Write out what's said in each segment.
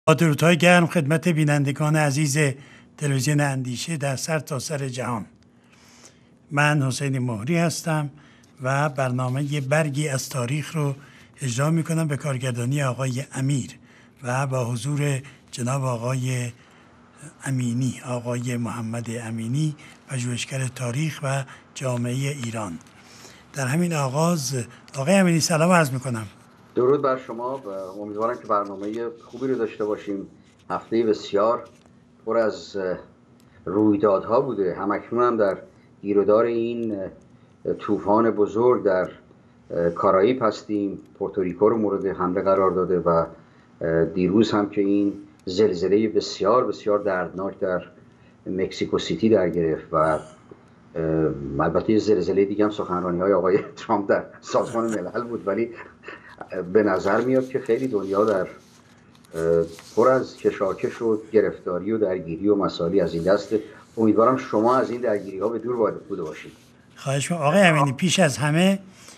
با درودهای گرم خدمت بینندگان عزیز تلویزیون اندیشه در سرتاسر جهان. من حسین مهری هستم و برنامه برگی از تاریخ رو اجرا میکنم به کارگردانی آقای امیر و با حضور جناب آقای امینی، آقای محمد امینی، پژوهشگر تاریخ و جامعه ایران. در همین آغاز آقای امینی سلام عرض میکنم. درود بر شما و امیدوارم که برنامه خوبی رو داشته باشیم. هفته بسیار پر از رویدادها بوده. همکنون هم در گیرودار این طوفان بزرگ در کارائیب هستیم. پورتوریکو رو مورد حمله قرار داده و دیروز هم که این زلزله بسیار بسیار دردناک در مکزیکو سیتی در گرفت و البته زلزله دیگه هم سخنرانی‌های آقای ترامپ در سازمان ملل بود، ولی به نظر میاد که خیلی دنیا در پر از کشاکش و گرفتاری و درگیری و مسائلی از این دسته. امیدوارم شما از این درگیری ها به دور بوده باشید. خواهش می‌کنم. آقای امینی، پیش از همه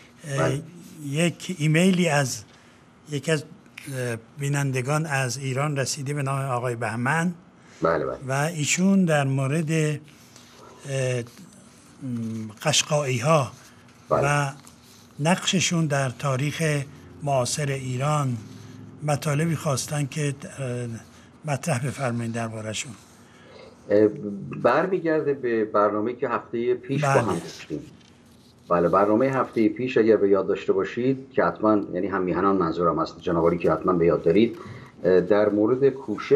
یک ایمیلی از یکی از بینندگان از ایران رسیده به نام آقای بهمن. بله. و ایشون در مورد قشقایی ها و نقششون در تاریخ معاصر ایران مطالبی خواستن که مطرح بفرمایید درباره‌شون. برمیگرده به برنامه‌ای که هفته پیش با هم داشتیم. بله، برنامه هفته پیش اگر به یاد داشته باشید که حتما، یعنی هم میهنان منظورم هست، جنابالی که حتما به یاد دارید، در مورد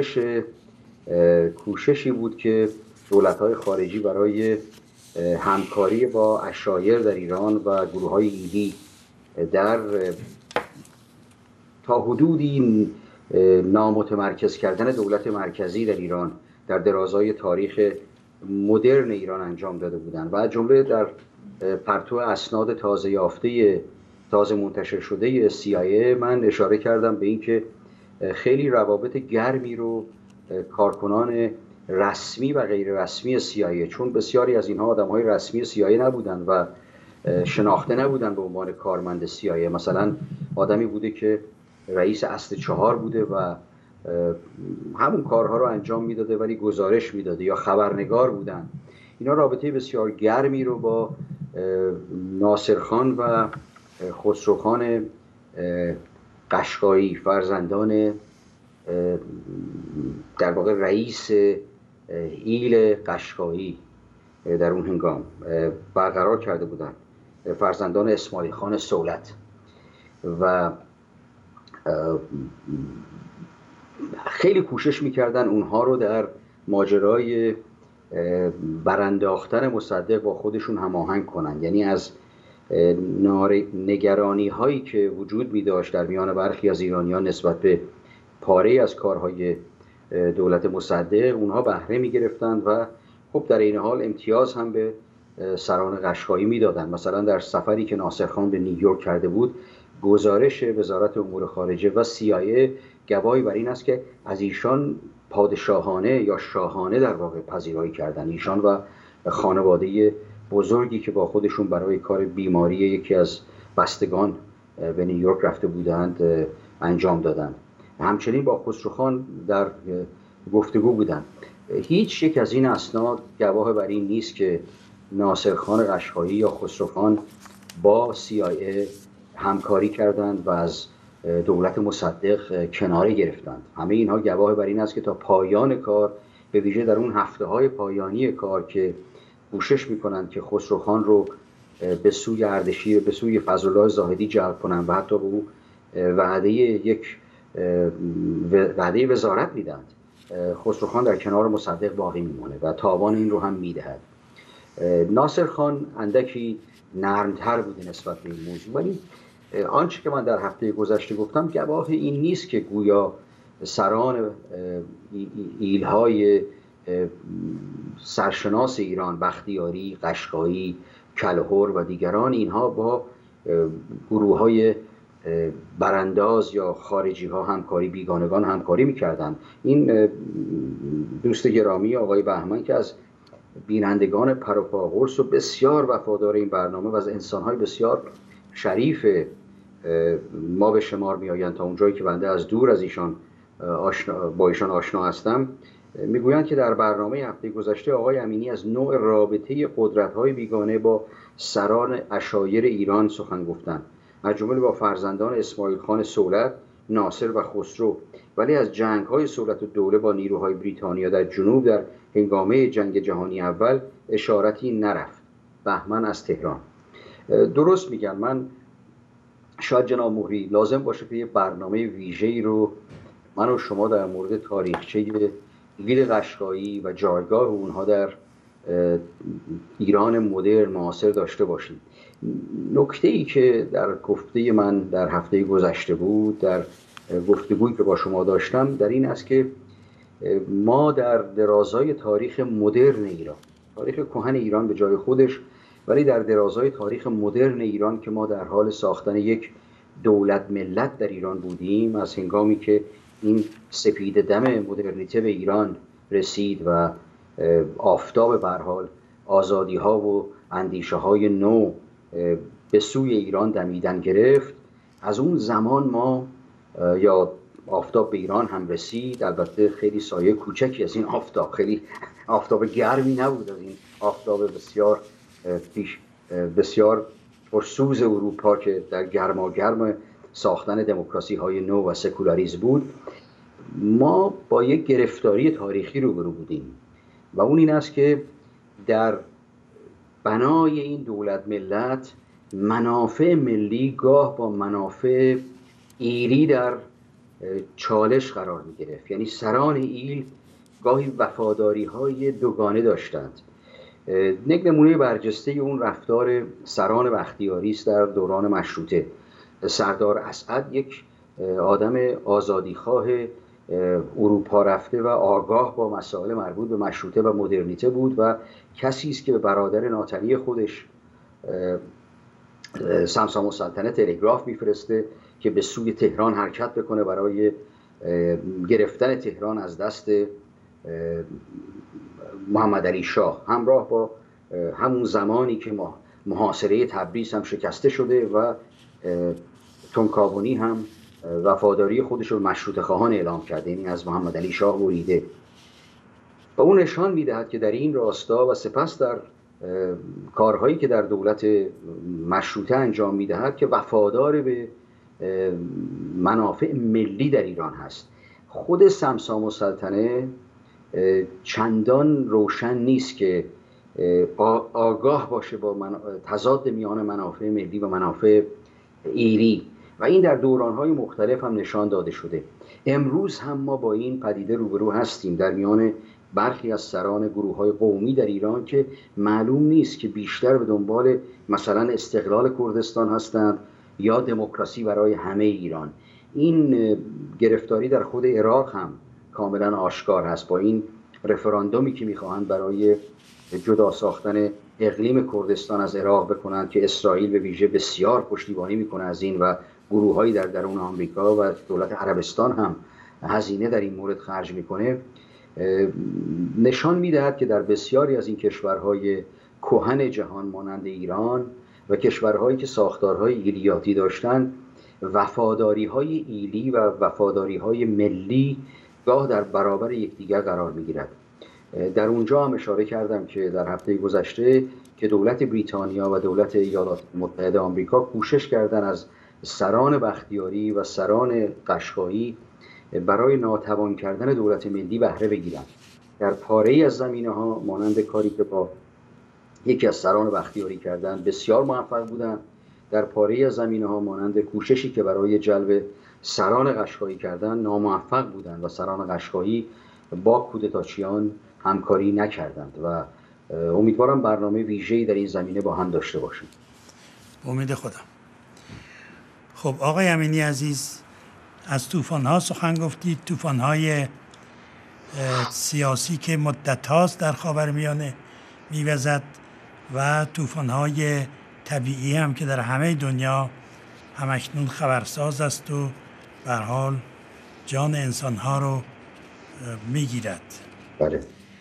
کوششی بود که دولت‌های خارجی برای همکاری با عشایر در ایران و گروه‌های ایلی در تا حدودی نامتمرکز کردن دولت مرکزی در ایران در درازای تاریخ مدرن ایران انجام داده بودند و جمله در پرتو اسناد تازه یافته تازه منتشر شده CIA من اشاره کردم به اینکه خیلی روابط گرمی رو کارکنان رسمی و غیر رسمی CIA، چون بسیاری از اینها آدم‌های رسمی CIA نبودند و شناخته نبودند به عنوان کارمند CIA، مثلا آدمی بوده که رئیس اصل 4 بوده و همون کارها رو انجام میداده ولی گزارش میداده، یا خبرنگار بودن. اینا رابطه بسیار گرمی رو با ناصرخان و خسروخان قشقایی، فرزندان در واقع رئیس ایل قشقایی در اون هنگام برقرار کرده بودن، فرزندان اسماعیل خان سولت، و خیلی کوشش میکردن اونها رو در ماجرای برانداختن مصدق با خودشون هماهنگ کنن. یعنی از نگرانی هایی که وجود می داشت در میان برخی از ایرانیان نسبت به پاره از کارهای دولت مصدق، اونها بهره می گرفتن و خب در این حال امتیاز هم به سران قشقایی می دادن. مثلا در سفری که ناصرخان به نیویورک کرده بود، گزارش وزارت امور خارجه و CIA گواهی بر این است که از ایشان پادشاهانه یا شاهانه در واقع پذیرایی کردن. ایشان و خانواده بزرگی که با خودشون برای کار بیماری یکی از بستگان به نیویورک رفته بودند انجام دادند. همچنین با خسروخان در گفتگو بودند. هیچ یک از این اسناد گواه بر این نیست که ناصرخان قشقایی یا خسروخان با CIA همکاری کردند و از دولت مصدق کناره گرفتند. همه اینها گواه بر این است که تا پایان کار، به ویژه در اون هفته‌های پایانی کار که کوشش می‌کنند که خسروخان رو به سوی اردشیر، به سوی فضلالله زاهدی جلب کنند و حتی به او وعده وزارت میدند، خسروخان در کنار مصدق باقی میمونه و تاوان این رو هم میدهد. ناصرخان اندکی نرمتر بوده نسبت به این موضوع، ولی آنچه که من در هفته گذشته گفتم گواه این نیست که گویا سران ایلهای سرشناس ایران، بختیاری، قشقایی، کلهر و دیگران، اینها با گروه‌های برانداز یا خارجی ها همکاری، بیگانگان همکاری میکردن. این دوست گرامی آقای بهمن که از بینندگان پروپاگورس و بسیار وفادار این برنامه و از انسان‌های بسیار شریف ما به شمار می آیند، تا اونجایی که بنده از دور از ایشان با ایشان آشنا هستم، میگویند که در برنامه هفته گذشته آقای امینی از نوع رابطه قدرت‌های بیگانه با سران عشایر ایران سخن گفتند، از جمله با فرزندان اسماعیل خان صولت، ناصر و خسرو، ولی از جنگ‌های صولت الدوله با نیروهای بریتانیا در جنوب در هنگامه جنگ جهانی اول اشارتی نرفت. بهمن از تهران. درست میگن. من شاید جناب مهری لازم باشه که یه برنامه ویژه‌ای رو من و شما در مورد تاریخچه ایل قشقایی و جایگاه اونها در ایران مدرن معاصر داشته باشیم. نکته‌ای که در گفته من در هفته گذشته بود، در گفتگویی که با شما داشتم، در این است که ما در درازای تاریخ مدرن ایران، تاریخ کهن ایران به جای خودش، ولی در درازای تاریخ مدرن ایران که ما در حال ساختن یک دولت ملت در ایران بودیم، از هنگامی که این سپید دم مدرنیته به ایران رسید و آفتاب به هر حال آزادی ها و اندیشه های نو به سوی ایران دمیدن گرفت، از اون زمان ما یا آفتاب به ایران هم رسید. البته خیلی سایه کوچکی از این آفتاب، خیلی آفتاب گرمی نبود، از این آفتاب بسیار پرسوز اروپا که در گرماگرم ساختن دموکراسی های نو و سکولاریسم بود. ما با یک گرفتاری تاریخی روبرو بودیم و اون این است که در بنای این دولت ملت منافع ملی گاه با منافع ایلی در چالش قرار می گرفت. یعنی سران ایل گاهی وفاداری های دوگانه داشتند. یک نمونه برجسته اون رفتار سران بختیاری است در دوران مشروطه. سردار اسعد یک آدم آزادیخواه اروپا رفته و آگاه با مسائل مربوط به مشروطه و مدرنیته بود و کسی است که به برادر ناتنی خودش سمسام السلطنه تلگراف میفرسته که به سوی تهران حرکت بکنه برای گرفتن تهران از دست محمد علی شاه، همراه با همون زمانی که محاصره تبریز هم شکسته شده و تونکاوونی هم وفاداری خودش رو مشروطه خواهان اعلام کرده، یعنی از محمد علی شاه بریده. و اون نشان میدهد که در این راستا و سپس در کارهایی که در دولت مشروطه انجام میدهد که وفادار به منافع ملی در ایران هست. خود سمسام السلطنه چندان روشن نیست که آگاه باشه با تضاد میان منافع ملی و منافع ایلی و این در دورانهای مختلف هم نشان داده شده. امروز هم ما با این پدیده روبرو هستیم در میان برخی از سران گروه‌های قومی در ایران که معلوم نیست که بیشتر به دنبال مثلا استقلال کردستان هستند یا دموکراسی برای همه ایران. این گرفتاری در خود عراق هم کاملا آشکار هست با این رفراندومی که میخواهند برای جدا ساختن اقلیم کردستان از عراق بکنند که اسرائیل به ویژه بسیار پشتیبانی میکنه از این و گروه‌هایی در درون آمریکا و دولت عربستان هم هزینه در این مورد خرج میکنه. نشان میدهد که در بسیاری از این کشورهای کهن جهان مانند ایران و کشورهایی که ساختارهای ایلیاتی داشتند، وفاداری‌های ایلی و وفاداری‌های ملی گاه در برابر یکدیگر قرار میگیرد. در اونجا هم اشاره کردم که در هفته گذشته که دولت بریتانیا و دولت ایالات متحده آمریکا کوشش کردن از سران بختیاری و سران قشقایی برای ناتوان کردن دولت ملی بهره بگیرند. در پاره‌ای از زمینه‌ها مانند کاری که با یکی از سران بختیاری کردن بسیار موفق بودند، در پاره‌ای از زمینه‌ها مانند کوششی که برای جلب سران قشقایی کردن ناموفق بودند و سران قشقایی با کودتاچیان همکاری نکردند و امیدوارم برنامه ویژه‌ای در این زمینه با هم داشته باشیم. امید خدا. خب آقای امینی عزیز، از طوفان‌ها سخن گفتید، طوفان‌های سیاسی که مدت هاست در خاورمیانه میوزد و طوفان‌های طبیعی هم که در همه دنیا همکنون خبرساز است و به هر حال جان انسان‌ها رو میگیرد. بله.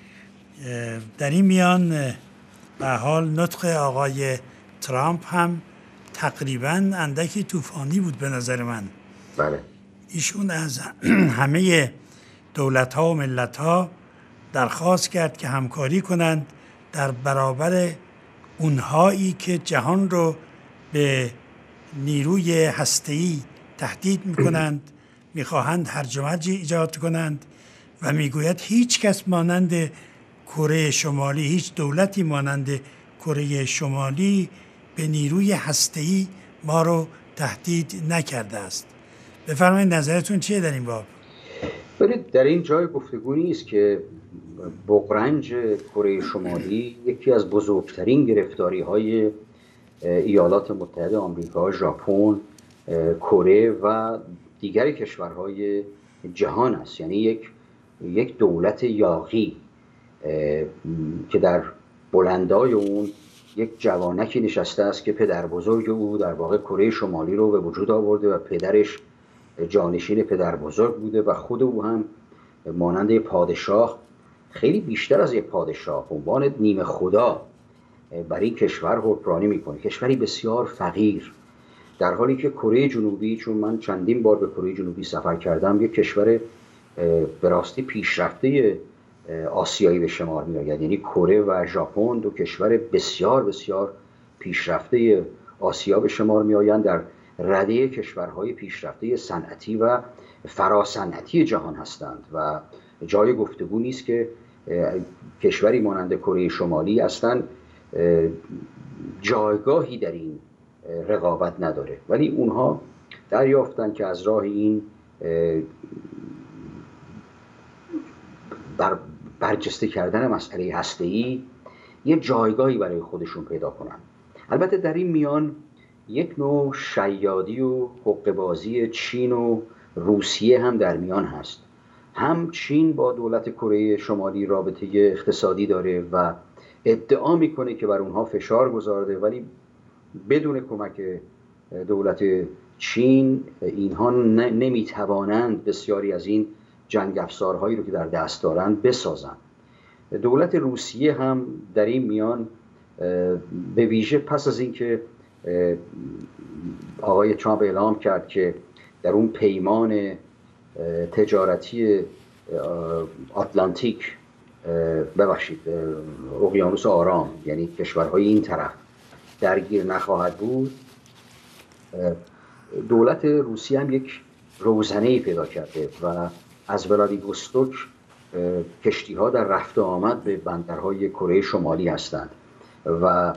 در این میان به حال نطق آقای ترامپ هم تقریباً اندکی طوفانی بود به نظر من. بله. ایشون از همه دولت ها و ملت ها درخواست کرد که همکاری کنند در برابر اونهایی که جهان رو به نیروی هسته‌ای تهدید میکنند، میخواهند هرج و مرج ایجاد کنند و میگوید هیچ کس مانند کره شمالی، هیچ دولتی مانند کره شمالی به نیروی هسته‌ای ما رو تهدید نکرده است. بفرمایید نظرتون چیه در این باب؟ برید در این جای گفتگو نیست که بغرنج کره شمالی یکی از بزرگترین گرفتاری‌های ایالات متحده آمریکا، ژاپن، کره و دیگر کشورهای جهان است. یعنی یک دولت یاغی که در بلندای اون یک جوانکی نشسته است که پدر بزرگ او در واقع کره شمالی رو به وجود آورده و پدرش جانشین پدر بزرگ بوده و خود او هم مانند پادشاه، خیلی بیشتر از یک پادشاه، عنوان نیمه خدا بر این کشور حکمرانی میکنه. کشوری بسیار فقیر، در حالی که کره جنوبی، چون من چندین بار به کره جنوبی سفر کردم، یک کشور به راستی پیشرفته آسیایی به شمار می آید. یعنی کره و ژاپن دو کشور بسیار بسیار پیشرفته آسیا به شمار می آیند، در رده کشورهای پیشرفته صنعتی و فراصنعتی جهان هستند و جای گفتگو نیست که کشوری مانند کره شمالی اصلا جایگاهی در این رقابت نداره. ولی اونها دریافتن که از راه این برجسته کردن مسئله هسته‌ای یه جایگاهی برای خودشون پیدا کنن. البته در این میان یک نوع شیادی و حقه‌بازی چین و روسیه هم در میان هست. هم چین با دولت کره شمالی رابطه اقتصادی داره و ادعا میکنه که بر اونها فشار گذارده، ولی بدون کمک دولت چین اینها نمیتوانند بسیاری از این جنگ افزارهایی رو که در دست دارند بسازند. دولت روسیه هم در این میان به ویژه پس از اینکه آقای ترامپ اعلام کرد که در اون پیمان تجارتی آتلانتیک، اقیانوس آرام، یعنی کشورهای این طرف درگیر نخواهد بود، دولت روسیه هم یک روزنه‌ای پیدا کرده و از ولادیوستوک کشتی‌ها در رفت و آمد به بندرهای کره شمالی هستند و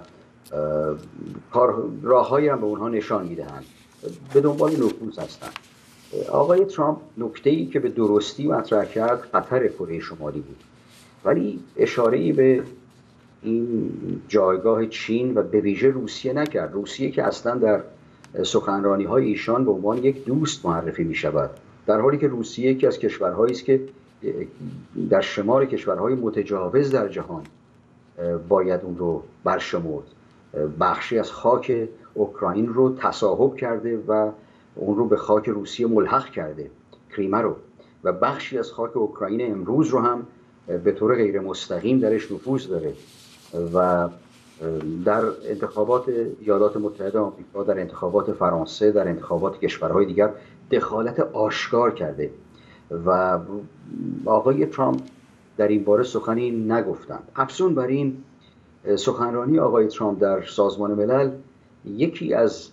راه‌هایی هم به اونها نشان می‌دهند، به دنبال نفوذ هستند. آقای ترامپ نکته‌ای که به درستی مطرح کرد خطر کره شمالی بود، ولی اشاره‌ای به این جایگاه چین و به ویژه روسیه نکرد. روسیه که اصلا در سخنرانی‌های ایشان به عنوان یک دوست معرفی می‌شود، در حالی که روسیه یکی از کشورهایی است که در شمار کشورهای متجاوز در جهان باید اون رو برشمرد. بخشی از خاک اوکراین رو تصاحب کرده و اون رو به خاک روسیه ملحق کرده، کریمه رو، و بخشی از خاک اوکراین امروز رو هم به طور غیر مستقیم درش نفوذ داره و در انتخابات ایالات متحده آمریکا، در انتخابات فرانسه، در انتخابات کشورهای دیگر دخالت آشکار کرده و آقای ترامپ در این باره سخنی نگفتند. افزون بر این، سخنرانی آقای ترامپ در سازمان ملل یکی از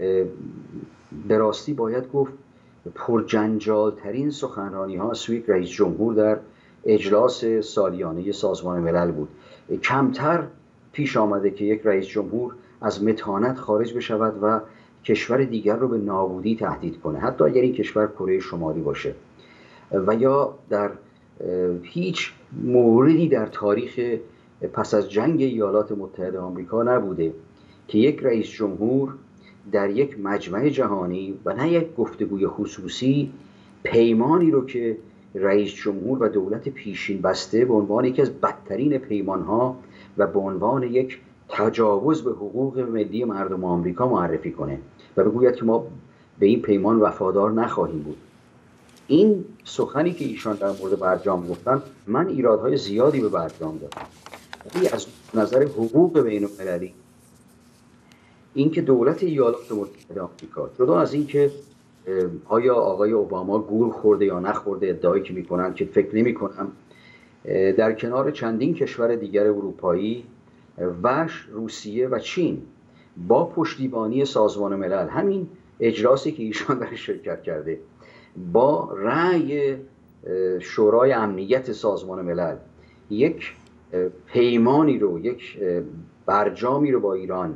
به راستی باید گفت پرجنجال ترین سخنرانی ها سوی رئیس جمهور در اجلاس سالیانه سازمان ملل بود. کمتر پیش آمده که یک رئیس جمهور از متانت خارج بشود و کشور دیگر رو به نابودی تهدید کنه، حتی اگر این کشور کره شمالی باشه، و یا در هیچ موردی در تاریخ پس از جنگ ایالات متحده آمریکا نبوده که یک رئیس جمهور در یک مجمع جهانی و نه یک گفتگوی خصوصی پیمانی رو که رئیس جمهور و دولت پیشین بسته به عنوان یکی از بدترین پیمانها و به عنوان یک تجاوز به حقوق ملی مردم آمریکا معرفی کنه و بگوید که ما به این پیمان وفادار نخواهیم بود. این سخنی که ایشان در مورد برجام گفتن، من ایرادهای زیادی به برجام دارم، ولی از نظر حقوق بین المللی، اینکه دولت ایالات متحده آمریکا جدا از اینکه آیا آقای اوباما گول خورده یا نخورده، ادعایی که میکنن که فکر نمی کنم، در کنار چندین کشور دیگر اروپایی و روسیه و چین با پشتیبانی سازمان ملل، همین اجلاسی که ایشان در شرکت کرده، با رأی شورای امنیت سازمان ملل یک پیمانی رو، یک برجامی رو با ایران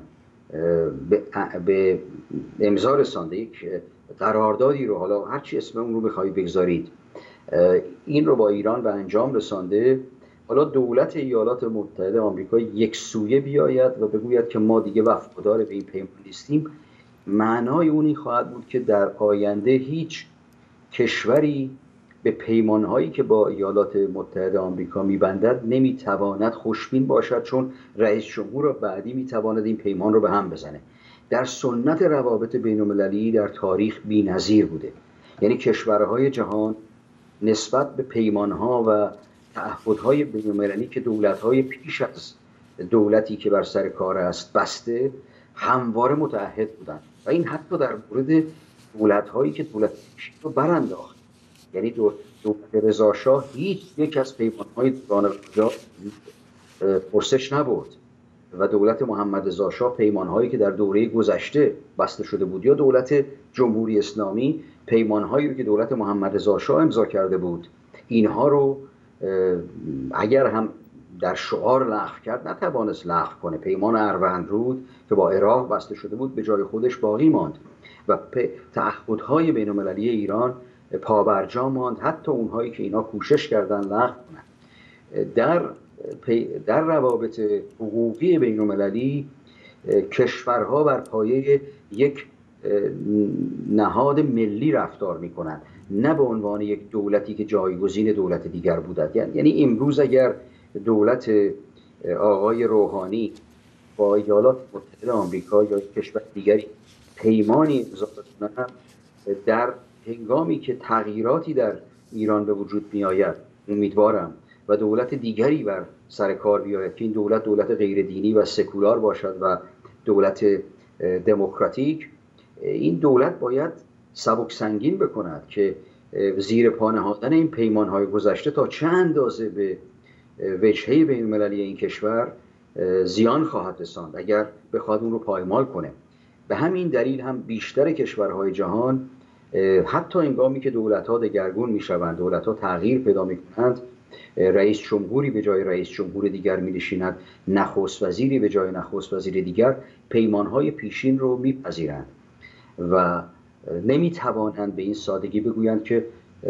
به امضا رسانده، یک قراردادی رو، حالا هرچی اسم اون رو بخواید بگذارید، این رو با ایران به انجام رسانده. حالا دولت ایالات متحده آمریکا یک سویه بیاید و بگوید که ما دیگه وفادار به این پیمان نیستیم، معنای اونی خواهد بود که در آینده هیچ کشوری به پیمانهایی که با ایالات متحده آمریکا میبندد نمیتواند خوشبین باشد، چون رئیس جمهور بعدی میتواند این پیمان رو به هم بزنه. در سنت روابط بین المللی در تاریخ بی‌نظیر بوده، یعنی کشورهای جهان نسبت به پیمانها و تعهدهای بین المللی که دولتهای پیش از دولتی که بر سر کار است بسته، همواره متعهد بودند و این حتی در مورد دولت‌هایی که دولت پیشین رو برانداخت. یعنی دولت رضا شاه هیچ یک از پیمان‌های دوران قاجار پرسش نبرد و دولت محمد رضا شاه پیمان‌هایی که در دوره گذشته بسته شده بود یا دولت جمهوری اسلامی پیمان‌هایی رو که دولت محمد رضا شاه امضا کرده بود، اینها رو اگر هم در شعار لغو کرد نتوانست لغو کنه. پیمان اروندرود که با عراق بسته شده بود به جای خودش باقی ماند و تعهدهای بین‌المللی ایران پابرجا ماند، حتی اونهایی که اینا کوشش کردن لغو کنن. در روابط حقوقی بین‌المللی کشورها بر پایه یک نهاد ملی رفتار میکنند، نه به عنوان یک دولتی که جایگزین دولت دیگر بودند. یعنی امروز اگر دولت آقای روحانی با ایالات متحده آمریکا یا کشور دیگری پیمانی امضا کنند، در هنگامی که تغییراتی در ایران به وجود میآید، امیدوارم و دولت دیگری بر سر کار بیاید که این دولت غیر دینی و سکولار باشد و دولت دموکراتیک، این دولت باید سبک سنگین بکند که زیر پا نهادن این پیمان‌های گذشته تا چه اندازه به وجهه بین‌المللی این کشور زیان خواهد رساند اگر بخواد اون رو پایمال کنه. به همین دلیل هم بیشتر کشورهای جهان حتی هنگامی که دولت‌ها دگرگون می‌شوند، دولت‌ها تغییر پیدا می‌کنند، رئیس جمهوری به جای رئیس جمهور دیگر می‌نشیند، نخست وزیری به جای نخست وزیر دیگر، پیمان‌های پیشین رو می‌پذیرند و نمی‌توانند به این سادگی بگویند که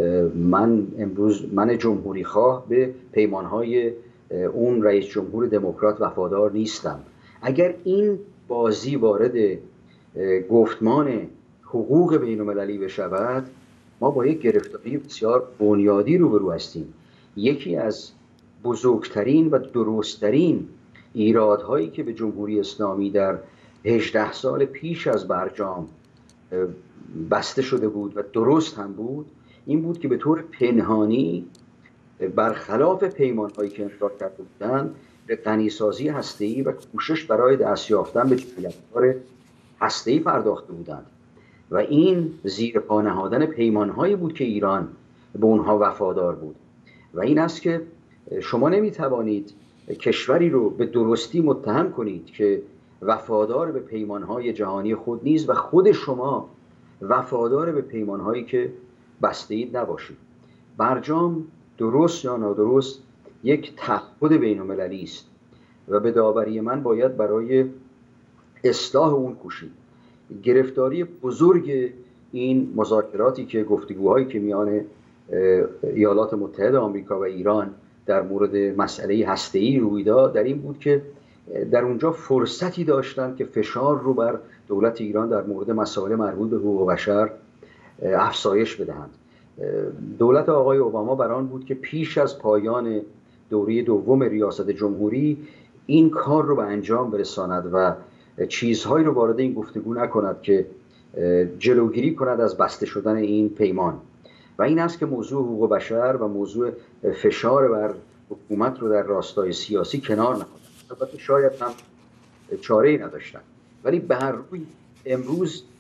من جمهوری خواه به پیمان‌های اون رئیس جمهور دموکرات وفادار نیستم. اگر این بازی وارد گفتمان حقوق بین‌المللی بشود، ما با یک گرفتاری بسیار بنیادی روبرو هستیم. یکی از بزرگترین و درستترین ایرادهایی که به جمهوری اسلامی در 18 سال پیش از برجام بسته شده بود و درست هم بود، این بود که به طور پنهانی برخلاف پیمان‌هایی که امضا کرده بودند به غنیسازی هسته‌ای و کوشش برای دست یافتن به جنگ‌افزار هسته‌ای پرداخته بودند و این زیر پا نهادن پیمان‌هایی بود که ایران به اونها وفادار بود. و این است که شما نمی‌توانید کشوری رو به درستی متهم کنید که وفادار به پیمان‌های جهانی خود نیست و خود شما وفادار به پیمان‌هایی که بسته اید نباشید. برجام درست یا نادرست یک تعهد بین‌المللی است و به داوری من باید برای اصلاح اون کوشید. گرفتاری بزرگ این مذاکراتی که گفتگوهایی که میان ایالات متحده آمریکا و ایران در مورد مسئله هسته‌ای روی داد در این بود که در اونجا فرصتی داشتند که فشار رو بر دولت ایران در مورد مسائل مربوط به حقوق بشر افزایش بدهند. دولت آقای اوباما بر آن بود که پیش از پایان دوره دوم ریاست جمهوری این کار رو به انجام برساند و چیزهایی رو وارد این گفتگو نکند که جلوگیری کند از بسته شدن این پیمان. و این است که موضوع حقوق بشر و موضوع فشار بر حکومت رو در راستای سیاسی کنار نهادند. البته شاید هم چاره‌ای نداشتن، ولی به هر روی امروز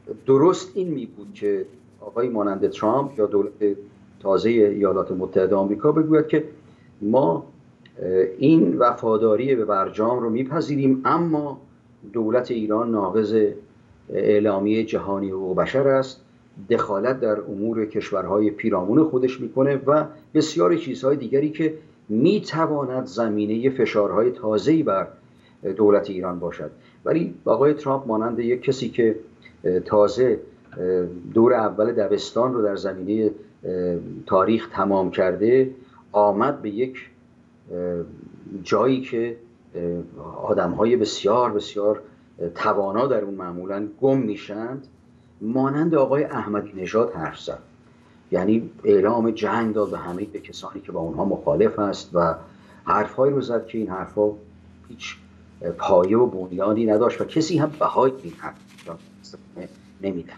درست این می بود که آقای مانند ترامپ یا دولت تازه ایالات متحده آمریکا بگوید که ما این وفاداری به برجام رو میپذیریم، اما دولت ایران ناقض اعلامیه جهانی حقوق بشر است، دخالت در امور کشورهای پیرامون خودش میکنه و بسیاری چیزهای دیگری که میتواند زمینه فشارهای تازه‌ای بر دولت ایران باشد. ولی آقای ترامپ مانند یک کسی که تازه دور اول دبستان رو در زمینه تاریخ تمام کرده، آمد به یک جایی که آدم‌های بسیار بسیار توانا در اون معمولاً گم میشند، مانند آقای احمدی نژاد حرف زد. یعنی اعلام جنگ داد به کسانی که با اونها مخالف است و حرف‌هایی رو زد که این حرف‌ها هیچ پایه و بنیانی نداشت و کسی هم بهای این حرف نمیده.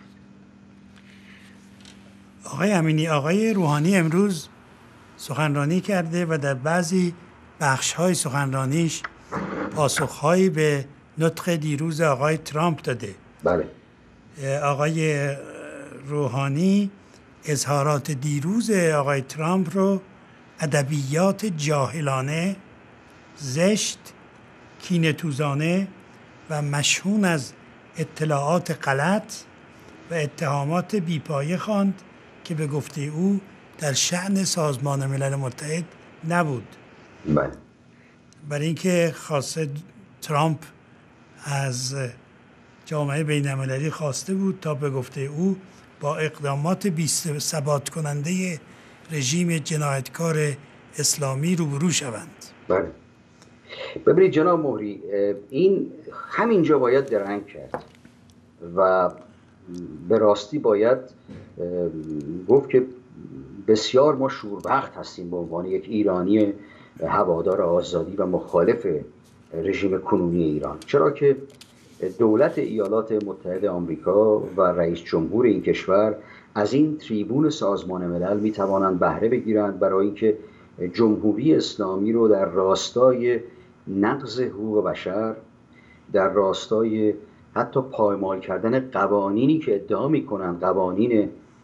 آقای امینی، آقای روحانی امروز سخنرانی کرده و در بعضی بخش‌های سخنرانیش پاسخ‌هایی به نطق دیروز آقای ترامپ داده. بله. آقای روحانی اظهارات دیروز آقای ترامپ رو ادبیات جاهلانه، زشت، کینه‌توزانه و مشحون از اطلاعات غلط و اتهامات بیپایه خواند که به گفته او در شأن سازمان ملل متحد نبود. بله. برای اینکه خواسته ترامپ از جامعه بین‌المللی خواسته بود تا به گفته او با اقدامات بی‌ثبات کننده رژیم جنایتکار اسلامی روبرو شوند. بله. ببینید جناب مهری، این همینجا باید درنگ کرد و به راستی باید گفت که بسیار ما شوربخت هستیم به عنوان یک ایرانی هوادار آزادی و مخالف رژیم کنونی ایران، چرا که دولت ایالات متحده آمریکا و رئیس جمهور این کشور از این تریبون سازمان ملل می توانند بهره بگیرند برای اینکه جمهوری اسلامی رو در راستای نقض حقوق بشر، در راستای حتی پایمال کردن قوانینی که ادعا می‌کنند قوانین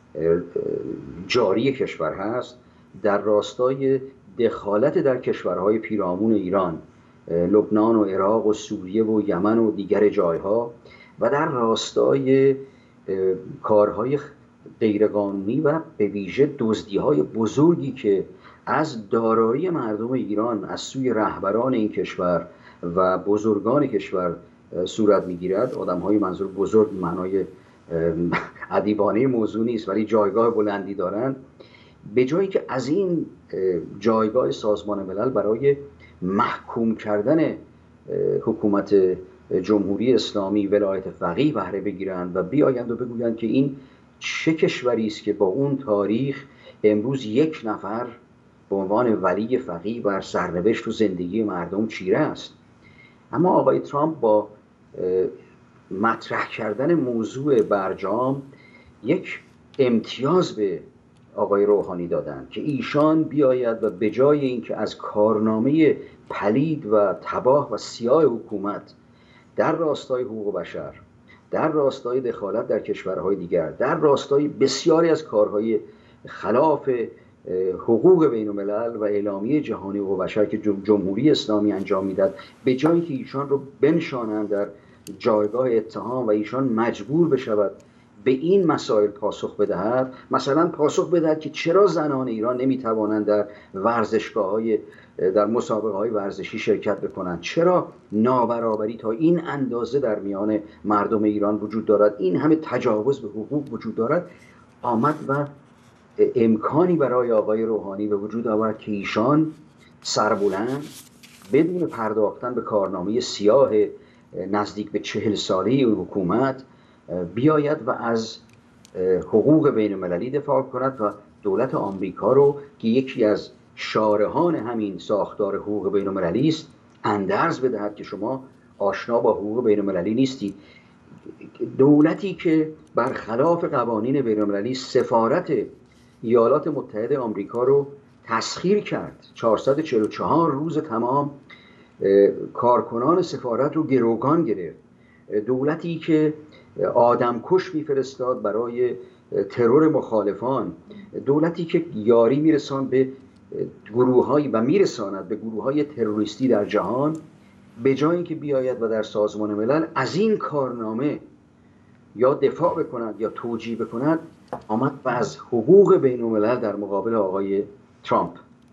جاری کشور هست، در راستای دخالت در کشورهای پیرامون ایران، لبنان و عراق و سوریه و یمن و دیگر جایها، و در راستای کارهای غیرقانونی و به ویژه دزدی‌های بزرگی که از دارایی مردم ایران از سوی رهبران این کشور و بزرگان کشور صورت میگیرد. آدم‌های منظور بزرگ معنای ادیبانه موضوع نیست، ولی جایگاه بلندی دارند. به جایی که از این جایگاه سازمان ملل برای محکوم کردن حکومت جمهوری اسلامی ولایت فقیه بهره بگیرند و بیایند و بگویند که این چه کشوری است که با اون تاریخ امروز یک نفر به عنوان ولی فقیه بر سرنوشت و زندگی مردم چیره است. اما آقای ترامپ با مطرح کردن موضوع برجام یک امتیاز به آقای روحانی دادن که ایشان بیاید و به جای اینکه از کارنامه پلید و تباه و سیاه حکومت در راستای حقوق بشر، در راستای دخالت در کشورهای دیگر، در راستای بسیاری از کارهای خلاف حقوق بین الملل و اعلامیه جهانی حقوق بشر که جمهوری اسلامی انجام میداد، به جایی که ایشان رو بنشانند در جایگاه اتهام و ایشان مجبور بشود به این مسائل پاسخ بدهد، مثلا پاسخ بدهد که چرا زنان ایران نمیتوانند در ورزشگاه‌های در مسابقه‌های ورزشی شرکت بکنند، چرا نابرابری تا این اندازه در میان مردم ایران وجود دارد، این همه تجاوز به حقوق وجود دارد. آمد و امکانی برای آقای روحانی به وجود آورد که ایشان سربلند بدون پرداختن به کارنامه سیاه نزدیک به 40 ساله این حکومت بیاید و از حقوق بین المللی دفاع کند و دولت آمریکا رو که یکی از شارحان همین ساختار حقوق بین المللی است اندرز بدهد که شما آشنا با حقوق بین المللی نیستید. دولتی که برخلاف قوانین بین المللی سفارت ایالات متحده آمریکا رو تسخیر کرد، 444 روز تمام کارکنان سفارت رو گروگان گرفت، دولتی که آدمکش میفرستاد برای ترور مخالفان، دولتی که یاری میرساند به گروه‌های و میرساند به گروه‌های تروریستی در جهان، به جای اینکه بیاید و در سازمان ملل از این کارنامه یا دفاع بکند یا توجیه بکند، آمد و از حقوق بین الملل در مقابل آقای ترامپ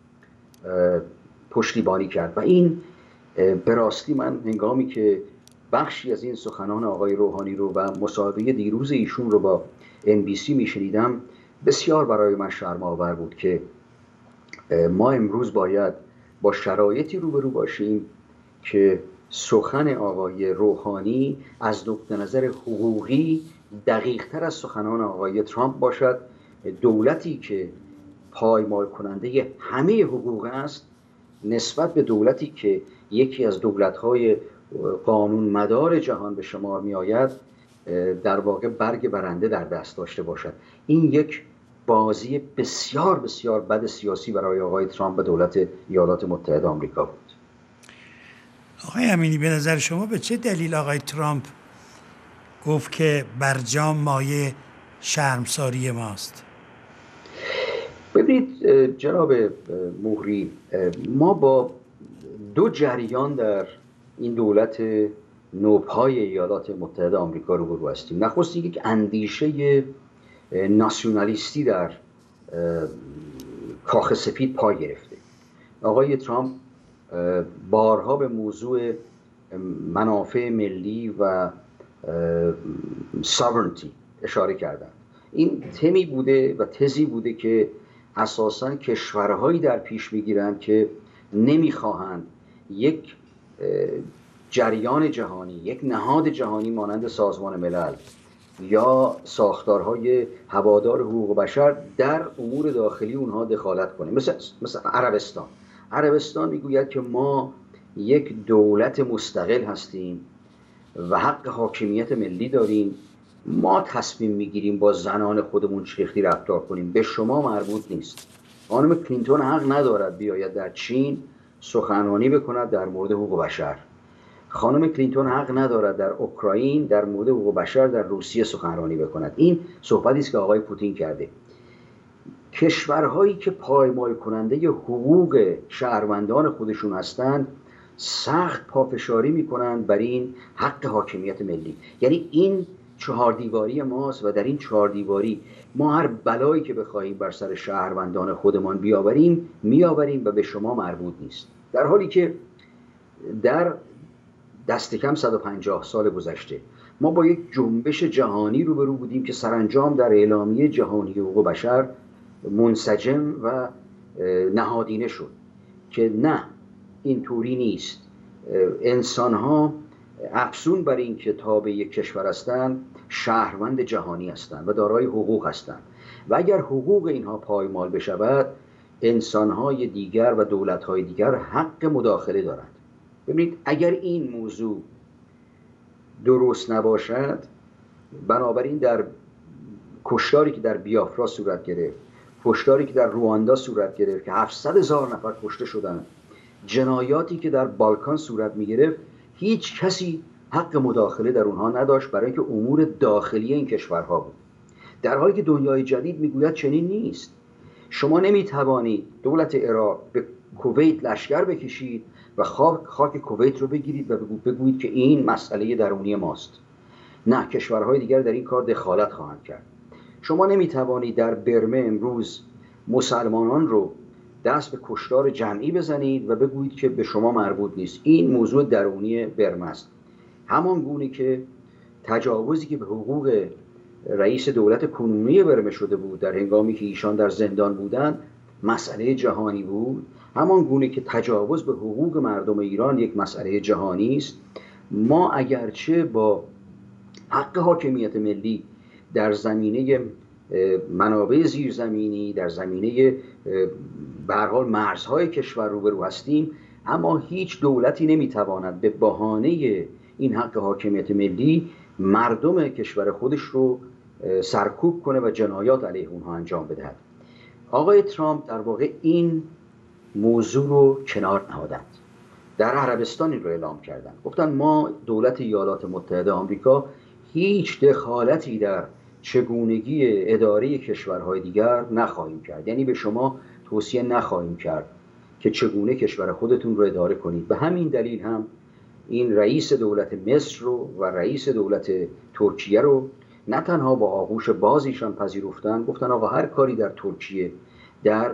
پشتیبانی کرد. و این به راستی من هنگامی که بخشی از این سخنان آقای روحانی رو و مصاحبه دیروز ایشون رو با NBC میشنیدم، بسیار برای من شرم‌آور بود که ما امروز باید با شرایطی روبرو باشیم که سخن آقای روحانی از نقطه نظر حقوقی دقیق‌تر از سخنان آقای ترامپ باشد. دولتی که پایمال کننده همه حقوق است نسبت به دولتی که یکی از دولت‌های قانون مدار جهان به شمار می آید در واقع برگ برنده در دست داشته باشد. این یک بازی بسیار بسیار بد سیاسی برای آقای ترامپ و دولت ایالات متحده آمریکا بود. آقای امینی، به نظر شما به چه دلیل آقای ترامپ گفت که برجام مایه شرمساری ماست؟ ببینید جناب مهری، ما با دو جریان در این دولت نوپای ایالات متحده آمریکا روبرو هستیم. نخست یک اندیشه ناسیونالیستی در کاخ سفید پا گرفته. آقای ترامپ بارها به موضوع منافع ملی و sovereignty اشاره کردند. این تمی بوده و تزی بوده که اساساً کشورهایی در پیش میگیرند که نمیخواهند یک جریان جهانی، یک نهاد جهانی مانند سازمان ملل یا ساختارهای هوادار حقوق بشر در امور داخلی اونها دخالت کنه. مثل عربستان میگوید که ما یک دولت مستقل هستیم و حق حاکمیت ملی داریم، ما تصمیم میگیریم با زنان خودمون چه رفتار کنیم، به شما مربوط نیست. خانم کلینتون حق ندارد بیاید در چین سخنرانی بکند در مورد حقوق بشر. خانم کلینتون حق ندارد در اوکراین در مورد حقوق بشر در روسیه سخنرانی بکند. این صحبتی است که آقای پوتین کرده. کشورهایی که پایمال کننده حقوق شهروندان خودشون هستند سخت پافشاری میکنند بر این حق حاکمیت ملی. یعنی این چهار دیواری ماست و در این چهار دیواری ما هر بلایی که بخواهیم بر سر شهروندان خودمان میآوریم و به شما مربوط نیست. در حالی که در دست کم 150 سال گذشته ما با یک جنبش جهانی روبرو بودیم که سرانجام در اعلامیه جهانی حقوق بشر منسجم و نهادینه شد که نه، اینطوری نیست. انسان‌ها افزون بر این که تابع یک کشور هستند شهروند جهانی هستند و دارای حقوق هستند و اگر حقوق اینها پایمال بشود انسان‌های دیگر و دولت‌های دیگر حق مداخله دارند. ببینید اگر این موضوع درست نباشد، بنابراین در کشتاری که در بیافرا صورت گرفت، کشتاری که در رواندا صورت گرفت که 700,000 نفر کشته شدند، جنایاتی که در بالکان صورت می گرفت، هیچ کسی حق مداخله در اونها نداشت برای اینکه امور داخلی این کشورها بود. در حالی که دنیای جدید میگوید چنین نیست. شما نمیتوانید دولت عراق به کویت لشکر بکشید و خاک کویت رو بگیرید و بگویید که این مسئله درونی ماست. نه، کشورهای دیگر در این کار دخالت خواهند کرد. شما نمیتوانید در برمه امروز مسلمانان رو دست به کشتار جمعی بزنید و بگویید که به شما مربوط نیست. این موضوع درونی برمه است. همان گونه که تجاوزی که به حقوق رئیس دولت کنونی برمه شده بود در هنگامی که ایشان در زندان بودند مسئله جهانی بود، همان گونه که تجاوز به حقوق مردم ایران یک مسئله جهانی است. ما اگرچه با حق حاکمیت ملی در زمینه منابع زیرزمینی، در زمینه به هر حال مرزهای کشور روبرو هستیم، اما هیچ دولتی نمیتواند به بهانه این حق حاکمیت ملی مردم کشور خودش رو سرکوب کنه و جنایات علیه اونها انجام بدهد. آقای ترامپ در واقع این موضوع رو کنار نهادند. در عربستان این رو اعلام کردند. گفتن ما دولت ایالات متحده آمریکا هیچ دخالتی در چگونگی اداره کشورهای دیگر نخواهیم کرد. یعنی به شما توصیه نخواهیم کرد که چگونه کشور خودتون رو اداره کنید. به همین دلیل هم این رئیس دولت مصر رو و رئیس دولت ترکیه رو نه تنها با آغوش بازیشان پذیرفتن، گفتن آقا هر کاری در ترکیه، در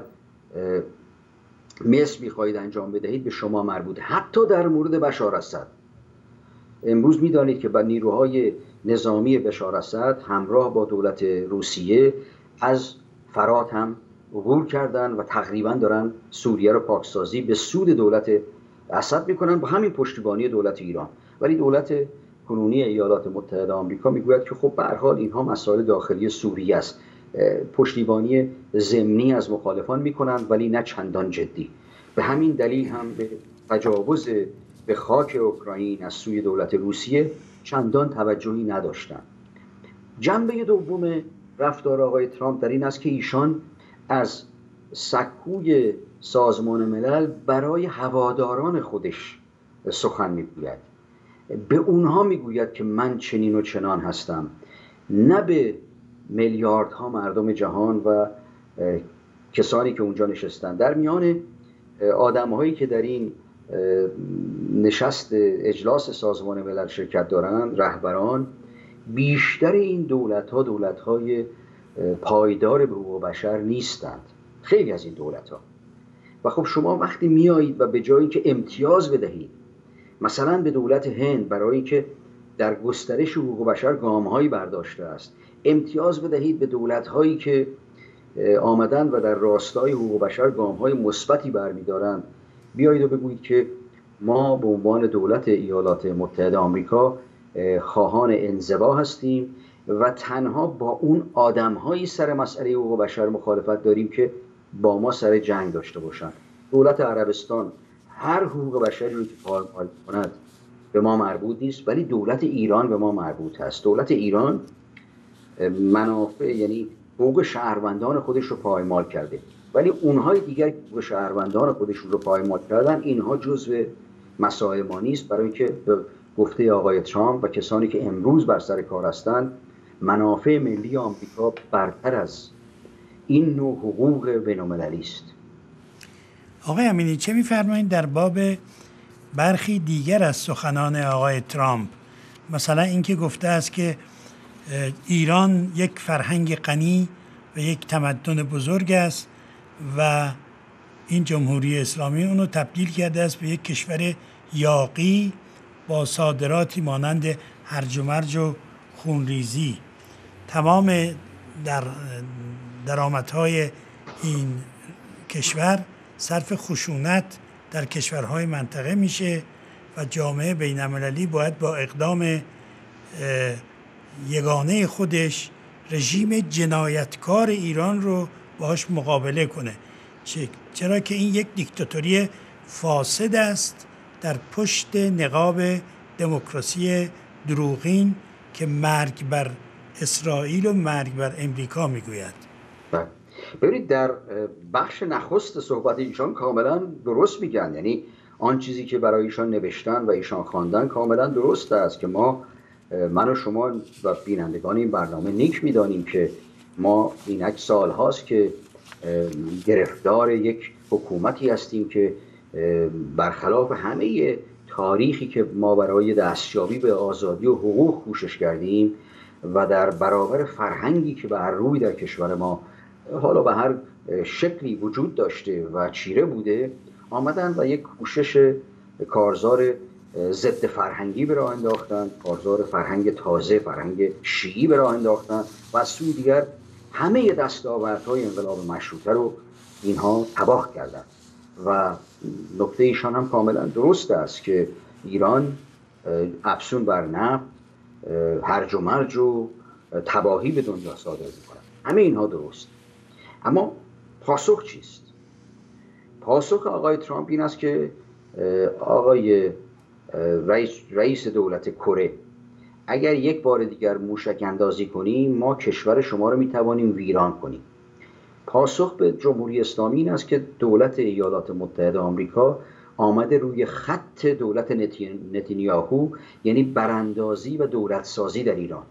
مصر میخواهید انجام بدهید به شما مربوطه. حتی در مورد بشار اسد امروز میدانید که با نیروهای نظامی بشار اسد همراه با دولت روسیه از فرات هم عبور کردن و تقریبا دارن سوریه رو پاکسازی به سود دولت اسد میکنن با همین پشتیبانی دولت ایران. ولی دولت کنونی ایالات متحده آمریکا میگوید که خب به هر حال اینها مسائل داخلی سوریه است، پشتیبانی ضمنی از مخالفان میکنند ولی نه چندان جدی. به همین دلیل هم به تجاوز به خاک اوکراین از سوی دولت روسیه چندان توجهی نداشتند. جنبه دوم رفتار آقای ترامپ در این است که ایشان از سکوی سازمان ملل برای هواداران خودش سخن میگوید. به اونها میگوید که من چنین و چنان هستم، نه به میلیاردها مردم جهان و کسانی که اونجا نشستن. در میان آدم‌هایی که در این نشست اجلاس سازمان ملل شرکت دارند، رهبران، بیشتر این دولت‌ها دولت‌های پایدار به حقوق بشر نیستند، خیلی از این دولت‌ها. و خب شما وقتی میایید و به جایی که امتیاز بدهید مثلا به دولت هند برای اینکه در گسترش حقوق بشر گام‌هایی برداشته است، امتیاز بدهید به دولت‌هایی که آمدن و در راستای حقوق بشر گام‌های مثبتی برمی‌دارند، بیایید و بگویید که ما به عنوان دولت ایالات متحده آمریکا خواهان انزوا هستیم و تنها با اون آدم‌هایی سر مسئله حقوق بشر مخالفت داریم که با ما سر جنگ داشته باشند. دولت عربستان هر حقوق بشری رو که پایمال کند به ما مربوط نیست، ولی دولت ایران به ما مربوط هست. دولت ایران منافع، یعنی حقوق شهروندان خودش رو پایمال کرده، ولی اونهای دیگر که حقوق شهروندان خودشون رو پایمال کردن اینها جزء مسائل ما نیست، برای اینکه به گفته آقای ترامپ و کسانی که امروز بر سر کار هستند منافع ملی آمریکا برتر از این نوع حقوق بین‌المللی است. آقای امینی چه می‌فرمایید در باب برخی دیگر از سخنان آقای ترامپ؟ مثلا اینکه گفته است که ایران یک فرهنگ غنی و یک تمدن بزرگ است و این جمهوری اسلامی اونو تبدیل کرده است به یک کشور یاغی با صادراتی مانند هرج و مرج و خونریزی. تمام درآمدهای این کشور صرف خشونت در کشورهای منطقه میشه و جامعه بین‌المللی باید با اقدام یگانه خودش رژیم جنایتکار ایران رو باهاش مقابله کنه، چرا که این یک دیکتاتوری فاسد است در پشت نقاب دموکراسی دروغین که مرگ بر اسرائیل و مرگ بر امریکا میگوید. ببینید در بخش نخست صحبت ایشان کاملا درست میگن، یعنی آن چیزی که برای ایشان نوشتن و ایشان خواندن کاملا درست است که من و شما و بینندگان این برنامه نیک میدانیم که ما اینک سال هاست که گرفتار یک حکومتی هستیم که برخلاف همه تاریخی که ما برای دستیابی به آزادی و حقوق کوشش کردیم و در برابر فرهنگی که بر روی در کشور ما حالا به هر شکلی وجود داشته و چیره بوده، آمدن و یک کوشش کارزار ضد فرهنگی به راه انداختن، کارزار فرهنگ تازه، فرهنگ شیعی به راه انداختن و از سوی دیگر همه دستاوردهای انقلاب مشروطه رو اینها تباه کردن. و نکته ایشان هم کاملا درست است که ایران افسون بر نفت، هرج و مرج و تباهی به دنیا صادر می‌کند. همه اینها درست، اما پاسخ چیست؟ پاسخ آقای ترامپ این است که آقای رئیس دولت کره، اگر یک بار دیگر موشک اندازی کنیم ما کشور شما رو میتوانیم ویران کنیم. پاسخ به جمهوری اسلامی این است که دولت ایالات متحده آمریکا آمده روی خط دولت نتانیاهو، یعنی براندازی و دولتسازی در ایران.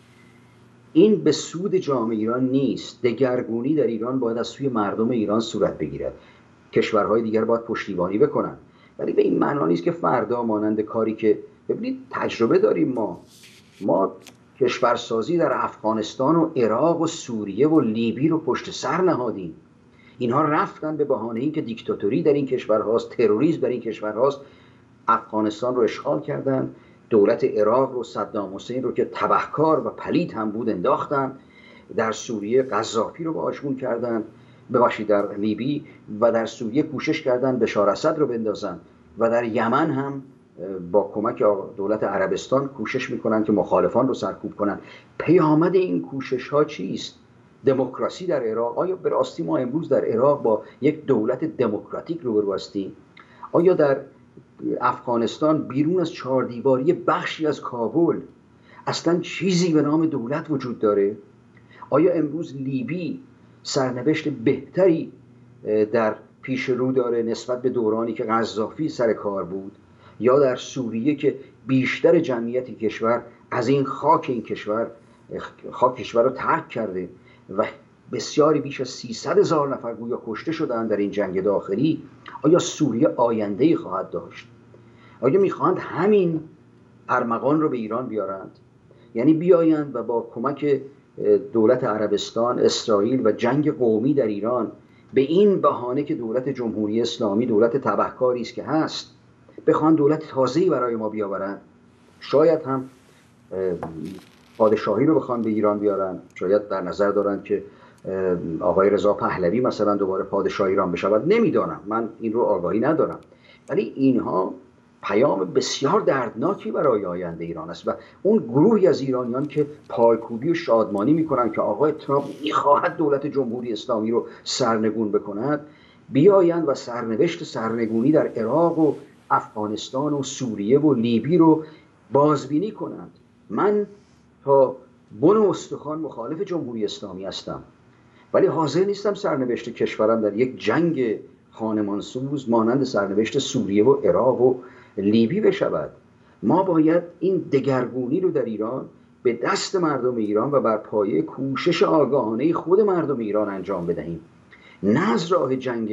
این به سود جامعه ایران نیست. دگرگونی در ایران باید از سوی مردم ایران صورت بگیرد. کشورهای دیگر باید پشتیبانی بکنن، ولی به این معنا نیست که فردا مانند کاری که ببینید تجربه داریم ما کشورسازی در افغانستان و عراق و سوریه و لیبی رو پشت سر نهادیم. اینها رفتن به بهانه اینکه دیکتاتوری در این کشورهاست، تروریسم در این کشورهاست، افغانستان رو اشغال کردن، دولت عراق رو، صدام حسین رو که تبهکار و پلید هم بود انداختن، در سوریه قذافی رو باشگون کردن، ببخشید در لیبی و در سوریه کوشش کردن بشار اسد رو بندازن و در یمن هم با کمک دولت عربستان کوشش میکنن که مخالفان رو سرکوب کنن. پیامد این کوشش ها چیست؟ دموکراسی در عراق. آیا به راستی ما امروز در عراق با یک دولت دموکراتیک روبرو هستیم؟ آیا در افغانستان بیرون از چهاردیواری بخشی از کابل اصلا چیزی به نام دولت وجود داره؟ آیا امروز لیبی سرنوشت بهتری در پیش رو داره نسبت به دورانی که قذافی سر کار بود؟ یا در سوریه که بیشتر جمعیت کشور از این خاک کشور رو ترک کرده و بسیاری بیش از 300,000 نفر گویا کشته شدن در این جنگ داخلی، آیا سوریه آینده‌ای خواهد داشت؟ آیا میخواهند همین ارمغان رو به ایران بیارند؟ یعنی بیایند و با کمک دولت عربستان، اسرائیل و جنگ قومی در ایران به این بهانه که دولت جمهوری اسلامی دولت تبهکاری است که هست، بخوان دولت تازه‌ای برای ما بیاورند. شاید هم پادشاهی رو بخوان به ایران بیارن، شاید در نظر دارن که آقای رضا پهلوی مثلا دوباره پادشاه ایران بشود، نمیدانم، من این رو آگاهی ندارم، ولی اینها پیام بسیار دردناکی برای آینده ایران است و اون گروهی از ایرانیان که پایکوبی و شادمانی میکنن که آقای ترامپ میخواهد دولت جمهوری اسلامی رو سرنگون بکند، بیایند و سرنوشت سرنگونی در عراق و افغانستان و سوریه و لیبی رو بازبینی کنند. من تا بن استخوان مخالف جمهوری اسلامی هستم، ولی حاضر نیستم سرنوشت کشورم در یک جنگ خانمانسوز مانند سرنوشت سوریه و عراق و لیبی بشود. ما باید این دگرگونی رو در ایران به دست مردم ایران و بر پایه کوشش آگاهانه خود مردم ایران انجام بدهیم، نه از راه جنگ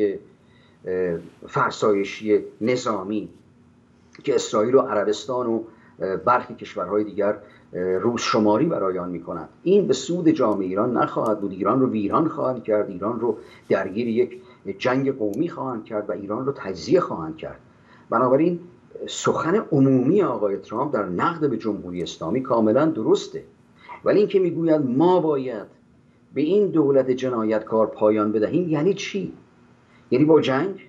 فرسایشی نظامی که اسرائیل و عربستان و برخی کشورهای دیگر روز شماری برای آن میکنند. این به سود جامعه ایران نخواهد بود. ایران رو ویران خواهند کرد، ایران رو درگیر یک جنگ قومی خواهند کرد و ایران رو تجزیه خواهند کرد. بنابراین سخن عمومی آقای ترامپ در نقد به جمهوری اسلامی کاملا درسته، ولی این که میگوید ما باید به این دولت جنایتکار پایان بدهیم، یعنی چی؟ یعنی با جنگ؟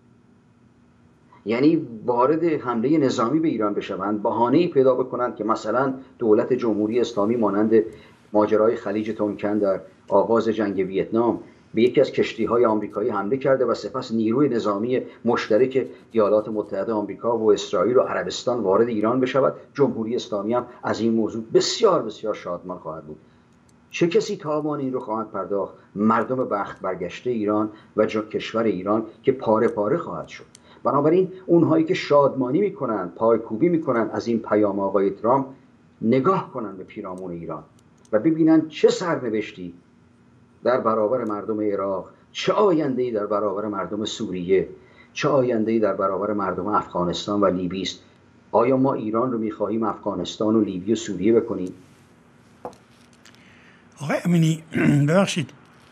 یعنی وارد حمله نظامی به ایران بشوند، بهانه‌ای پیدا بکنند که مثلا دولت جمهوری اسلامی مانند ماجرای خلیج تونکن در آغاز جنگ ویتنام به یکی از کشتی‌های آمریکایی حمله کرده و سپس نیروی نظامی مشترک ایالات متحده آمریکا و اسرائیل و عربستان وارد ایران بشود. جمهوری اسلامی هم از این موضوع بسیار بسیار شادمان خواهد بود. چه کسی تاوان این رو خواهد پرداخت؟ مردم بخت برگشته ایران و کشور ایران که پاره پاره خواهد شد. بنابراین اونهایی که شادمانی میکنن، پایکوبی میکنن از این پیام آقای ترامپ، نگاه کنن به پیرامون ایران و ببینن چه سرنوشتی در برابر مردم عراق، چه آینده‌ای در برابر مردم سوریه، چه آینده‌ای در برابر مردم افغانستان و لیبی است. آیا ما ایران رو میخواهیم افغانستان و لیبی و سوریه بکنیم؟ آقای امینی ببخشید،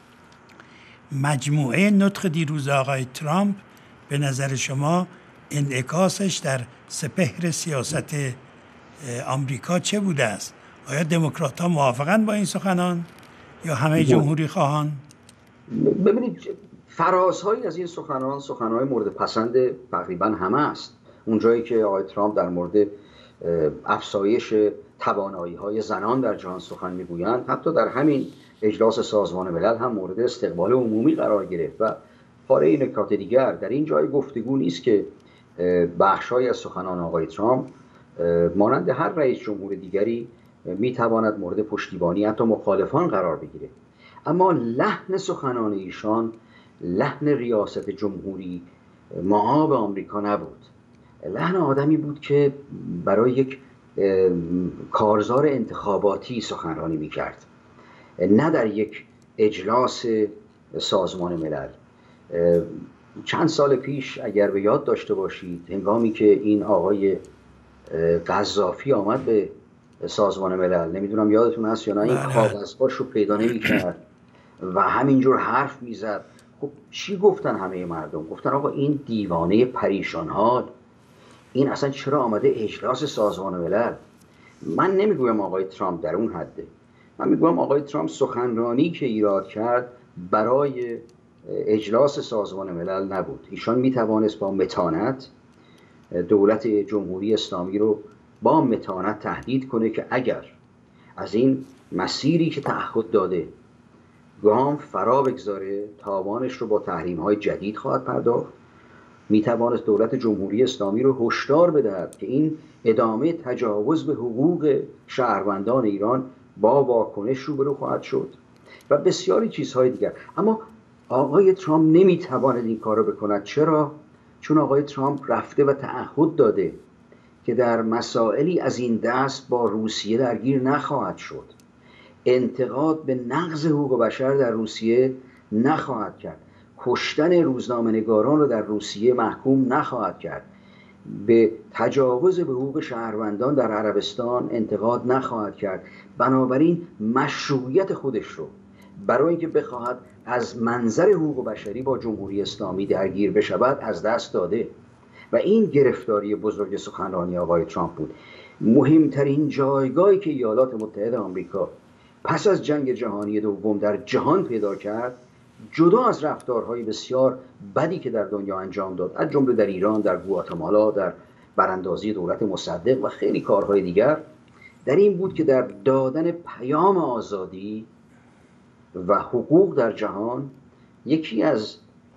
مجموعه نطق دیروز آقای ترامپ به نظر شما انعکاسش در سپهر سیاست آمریکا چه بوده است؟ آیا دموکرات ها موافقن با این سخنان یا همه جمهوری خواهان؟ ببینید فرازهایی از این سخنان مورد پسند تقریبا همه است. اونجایی که آقای ترامپ در مورد افزایش توانایی‌های زنان در جهان سخن میگویند، حتی در همین اجلاس سازمان ملل هم مورد استقبال عمومی قرار گرفت. و پاره نکات دیگر در این جای گفتگو نیست که بخش‌هایی از سخنان آقای ترامپ مانند هر رئیس جمهور دیگری میتواند مورد پشتیبانی حتی مخالفان قرار بگیره، اما لحن سخنان ایشان لحن ریاست جمهوری مآب آمریکا نبود. لحن آدمی بود که برای یک کارزار انتخاباتی سخنرانی میکرد، نه در یک اجلاس سازمان ملل. چند سال پیش اگر به یاد داشته باشید، هنگامی که این آقای قذافی آمد به سازمان ملل، نمیدونم یادتون هست یا نه، این کاغذهاش رو پیدا نمی‌کرد و همینجور حرف میزد. خب چی گفتن همه مردم؟ گفتن آقا این دیوانه پریشان حال، این اصلا چرا آمده اجلاس سازمان ملل؟ من نمیگویم آقای ترامپ در اون حده، من میگویم آقای ترامپ سخنرانی که ایراد کرد برای اجلاس سازمان ملل نبود. ایشان میتوانست با متانت دولت جمهوری اسلامی رو با متانت تهدید کنه که اگر از این مسیری که تعهد داده گام فرا بگذاره، تاوانش رو با تحریم‌های جدید خواهد پرداخت. میتوانست دولت جمهوری اسلامی رو هشدار بدهد که این ادامه تجاوز به حقوق شهروندان ایران با واکنش روبرو خواهد شد و بسیاری چیزهای دیگر. اما آقای ترامپ نمیتواند این کار رو بکند. چرا؟ چون آقای ترامپ رفته و تعهد داده که در مسائلی از این دست با روسیه درگیر نخواهد شد، انتقاد به نقض حقوق بشر در روسیه نخواهد کرد، کشتن روزنامه‌نگاران رو در روسیه محکوم نخواهد کرد، به تجاوز به حقوق شهروندان در عربستان انتقاد نخواهد کرد. بنابراین مشروعیت خودش رو برای اینکه بخواهد از منظر حقوق بشری با جمهوری اسلامی درگیر بشود از دست داده و این گرفتاری بزرگ سخنرانی آقای ترامپ بود. مهمترین جایگاهی که ایالات متحده آمریکا پس از جنگ جهانی دوم در جهان پیدا کرد، جدا از رفتارهای بسیار بدی که در دنیا انجام داد، از جمله در ایران، در گواتمالا، در براندازی دولت مصدق و خیلی کارهای دیگر، در این بود که در دادن پیام آزادی و حقوق در جهان یکی از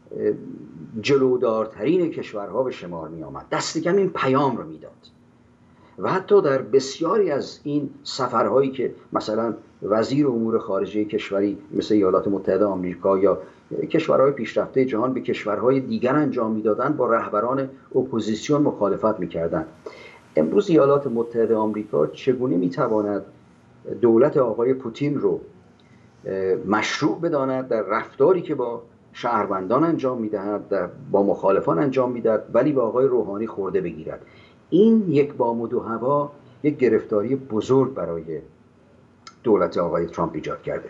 جلودارترین کشورها به شمار می آمد. دست کم این پیام رو میداد و حتی در بسیاری از این سفرهایی که مثلا وزیر امور خارجه کشوری مثل ایالات متحده آمریکا یا کشورهای پیشرفته جهان به کشورهای دیگر انجام میدادند، با رهبران اپوزیسیون مخالفت میکردند. امروز ایالات متحده آمریکا چگونه میتواند دولت آقای پوتین رو مشروع بداند در رفتاری که با شهروندان انجام میدهد، با مخالفان انجام میدهد، ولی به آقای روحانی خورده بگیرد؟ این یک بام دو هوا، یک گرفتاری بزرگ برای دولت آقای ترامپ ایجاد کرده.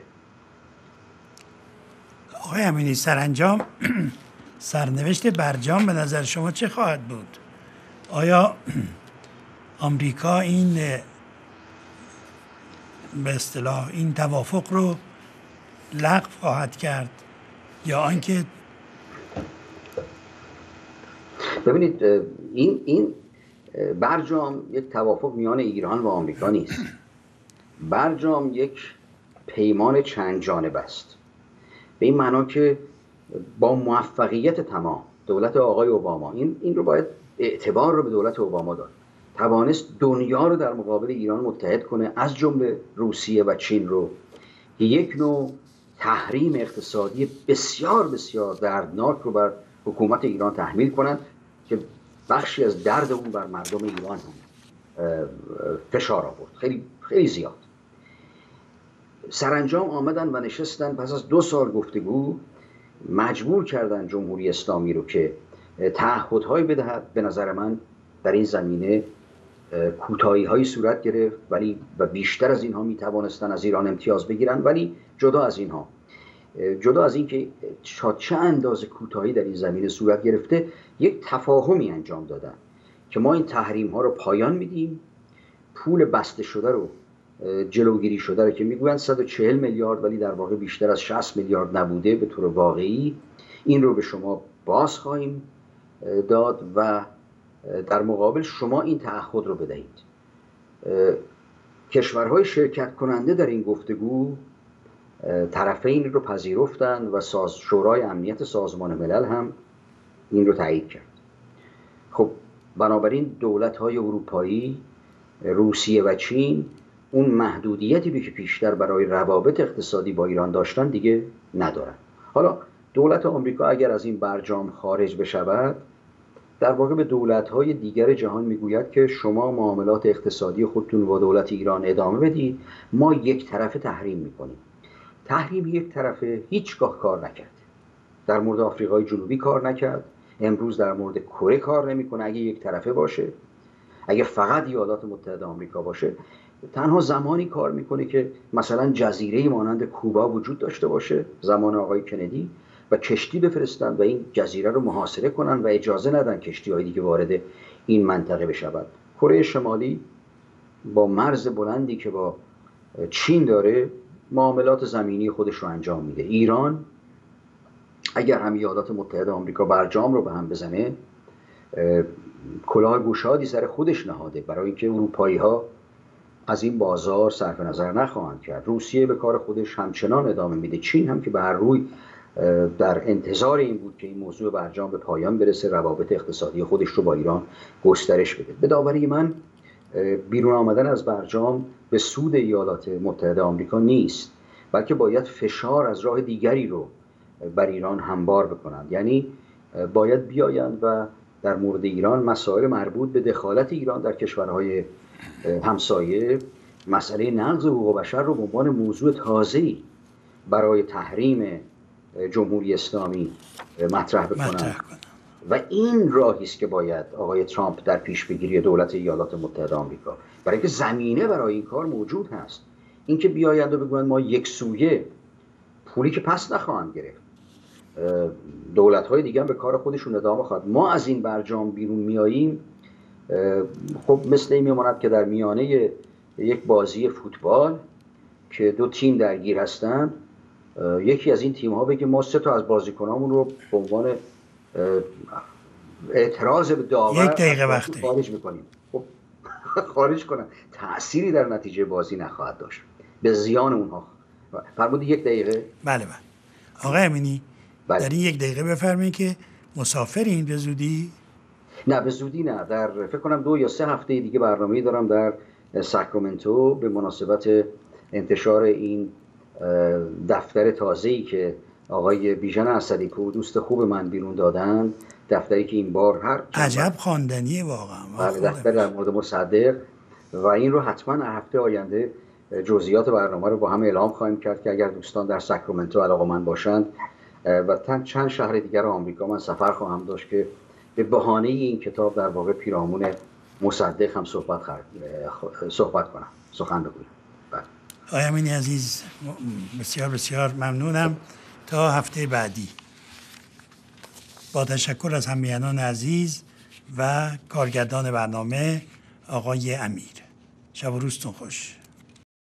آقای امینی، سرانجام سرنوشت برجام به نظر شما چه خواهد بود؟ آیا آمریکا این به اصطلاح این توافق رو لغو خواهد کرد یا آنکه؟ ببینید، این برجام یک توافق میان ایران و آمریکا نیست. برجام یک پیمان چند جانبه است، به این معنا که با موفقیت تمام دولت آقای اوباما، این رو باید اعتبار رو به دولت اوباما داد، توانست دنیا رو در مقابل ایران متحد کنه، از جمله روسیه و چین رو، که یک نوع تحریم اقتصادی بسیار بسیار دردناک رو بر حکومت ایران تحمیل کنند که بخشی از درد اون بر مردم ایران فشار آورد، خیلی خیلی زیاد. سرانجام آمدن و نشستن، پس از 2 سال گفتگو مجبور کردن جمهوری اسلامی رو که تعهدهای بدهد. به نظر من در این زمینه کوتاهی‌هایی صورت گرفت، ولی و بیشتر از اینها میتوانستن از ایران امتیاز بگیرن، ولی جدا از اینها، جدا از این که چه اندازه کوتاهی در این زمینه صورت گرفته، یک تفاهمی انجام دادن که ما این تحریم ها رو پایان میدیم، پول بسته شده رو، جلوگیری شده رو که میگویند 140 میلیارد ولی در واقع بیشتر از 60 میلیارد نبوده به طور واقعی، این رو به شما باز خواهیم داد و در مقابل شما این تعهد رو بدهید. کشورهای شرکت کننده در این گفتگو طرفین رو پذیرفتند و شورای امنیت سازمان ملل هم این رو تایید کرد. خب بنابراین دولت‌های اروپایی، روسیه و چین اون محدودیتی که پیشتر برای روابط اقتصادی با ایران داشتن دیگه ندارن. حالا دولت آمریکا اگر از این برجام خارج بشود، در واقع به دولت‌های دیگر جهان میگوید که شما معاملات اقتصادی خودتون با دولت ایران ادامه بدید، ما یک طرفه تحریم میکنیم. تحریم یک طرفه هیچگاه کار نکرد. در مورد آفریقای جنوبی کار نکرد، امروز در مورد کره کار نمیکنه. اگه یک طرفه باشه، اگه فقط ایالات متحده آمریکا باشه، تنها زمانی کار میکنه که مثلا جزیره مانند کوبا وجود داشته باشه زمان آقای کندی و کشتی بفرستن و این جزیره رو محاصره کنن و اجازه ندن کشتی‌های دیگه وارد این منطقه بشود. کره شمالی با مرز بلندی که با چین داره معاملات زمینی خودش رو انجام میده. ایران اگر هم ایالات متحده آمریکا برجام رو به هم بزنه، کلاه گشادی سر خودش نهاده برای اینکه اروپایی‌ها از این بازار صرف نظر نخواهند کرد. روسیه به کار خودش همچنان ادامه میده. چین هم که به هر روی در انتظار این بود که این موضوع برجام به پایان برسه، روابط اقتصادی خودش رو با ایران گسترش بده. به داوری من بیرون آمدن از برجام به سود ایالات متحده آمریکا نیست، بلکه باید فشار از راه دیگری رو بر ایران هموار بکنند. یعنی باید بیایند و در مورد ایران مسائل مربوط به دخالت ایران در کشورهای همسایه، مسئله نقض حقوق بشر رو به عنوان موضوع تازه‌ای برای تحریم جمهوری اسلامی مطرح بکنند. و این راهی است که باید آقای ترامپ در پیش بگیری دولت ایالات متحده آمریکا، برای اینکه زمینه برای این کار موجود هست. اینکه بیایند و بگویند ما یک سویه پولی که پس نخواهند گرفت، دولت‌های دیگه هم به کار خودشون ادامه خواهد، ما از این برجام بیرون میاییم، خب مثل این میماند که در میانه یک بازی فوتبال که دو تیم درگیر هستند، یکی از این تیم‌ها بگه ما 3 تا از بازیکنامون رو به عنوان اعتراض به داور 1 دقیقه وقت خارج می‌کنیم. خب خارج کنن، تأثیری در نتیجه بازی نخواهد داشت، به زیان اونها. فرمودید 1 دقیقه؟ بله. آقای امینی، بله. در این 1 دقیقه بفرمایید که مسافرین به زودی؟ نه به زودی نه، در فکر کنم 2 یا 3 هفته دیگه برنامه‌ای دارم در ساکرامنتو به مناسبت انتشار این دفتر تازه‌ای که آقای بیژن اسدی‌پور دوست خوب من بیرون دادن، دفتری که این بار هر عجب خواندنیه واقعا. بله، دفتر در مورد مصدق، و این رو حتما هفته آینده جزئیات برنامه رو با هم اعلام خواهیم کرد که اگر دوستان در ساکرامنتو علاقه‌مند باشند و چند شهر دیگر آمریکا من سفر خواهم داشت که به بهانه این کتاب در واقع پیرامون مصدق هم صحبت کنم، سخن بگویم. آقای امینی عزیز، بسیار بسیار ممنونم. تا هفته بعدی، با تشکر از همیهنان عزیز و کارگردان برنامه آقای امیر. شب و روزتون خوش.